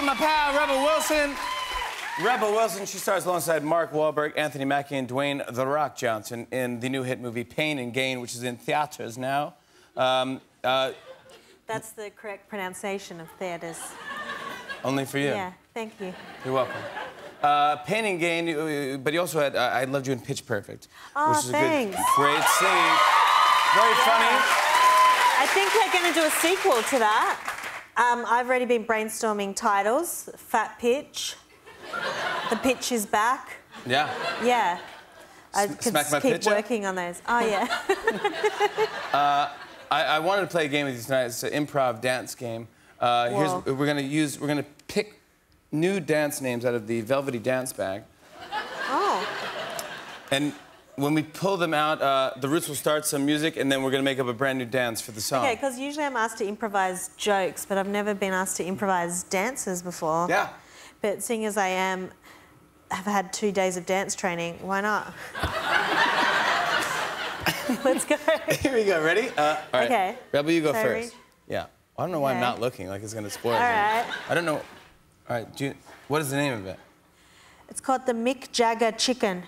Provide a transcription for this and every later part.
with my pal, Rebel Wilson. Rebel Wilson, she stars alongside Mark Wahlberg, Anthony Mackie, and Dwayne "The Rock" Johnson in the new hit movie Pain and Gain, which is in theaters now. That's the correct pronunciation of theaters. Only for you. Yeah, thank you. You're welcome. Pain and Gain, but you also had I Loved You in Pitch Perfect. Oh, which is thanks. A good, great scene. Very funny. I think they're going to do a sequel to that. I've already been brainstorming titles. Fat Pitch. The Pitch is Back. Yeah. Yeah. I could Smack my keep pitch up? working on those. Oh, yeah. I wanted to play a game with you tonight. It's an improv dance game. We're gonna pick new dance names out of the Velvety Dance Bag. Oh. And when we pull them out, the Roots will start some music, and then we're gonna make up a brand new dance for the song. Okay, because usually I'm asked to improvise jokes, but I've never been asked to improvise dances before. Yeah. But seeing as I have had 2 days of dance training, why not? Let's go. Here we go. Ready? All right. Okay. Rebel, you go Sorry. first. Yeah. I don't know why I'm not looking. Like it's gonna spoil it. All right. I don't know. All right. What is the name of it? It's called the Mick Jagger Chicken.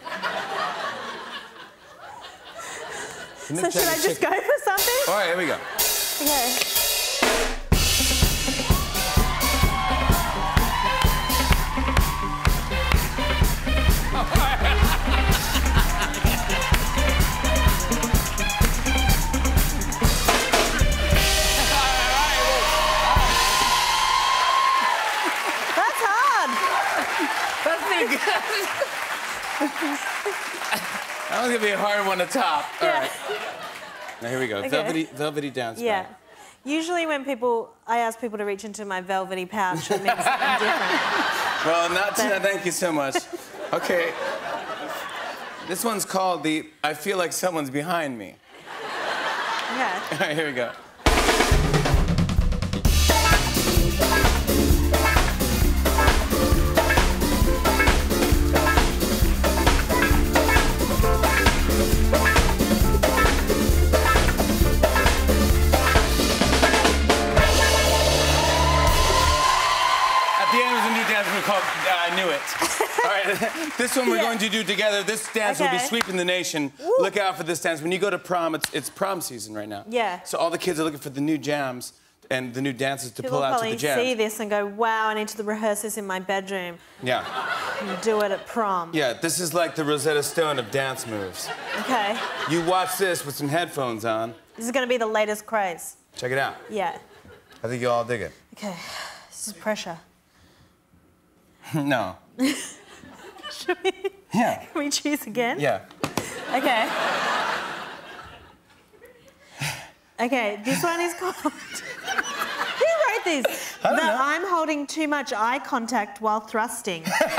So should I just go for something? All right. Here we go. Okay. That was gonna be a hard one to top. All Yeah. right. Now here we go. Okay. Velvety dance. Yeah. Bag. Usually when I ask people to reach into my velvety pouch, it means something different. Well, not tonight. Thank you so much. Okay. This one's called the I Feel Like Someone's Behind Me. Okay. All right, here we go. Called I Knew It. All right, this one we're going to do together. This dance will be sweeping the nation. Woo. Look out for this dance. When you go to prom, it's prom season right now. Yeah. So all the kids are looking for the new jams and the new dances to pull out to the jams. People probably see this and go, wow, I need to rehearse this in my bedroom. Yeah. And do it at prom. Yeah, this is like the Rosetta Stone of dance moves. Okay. You watch this with some headphones on. This is going to be the latest craze. Check it out. Yeah. I think you'll all dig it. Okay. This is pressure. No. Should we? Yeah. Can we choose again? Yeah. Okay. Okay, this one is called... Who wrote this? I don't know. I'm holding too much eye contact while thrusting.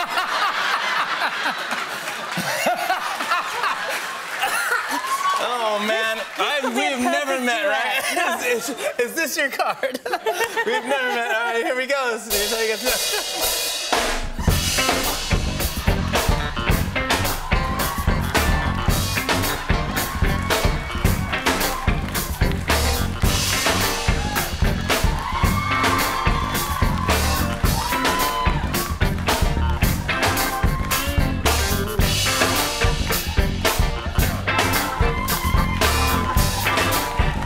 Oh, man. We've never met, right? Is this your card? We've never met. All right, here we go. Here's how you get to...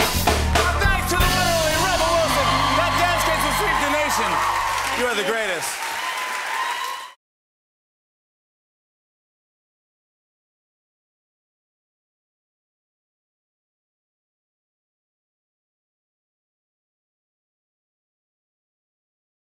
You are the greatest.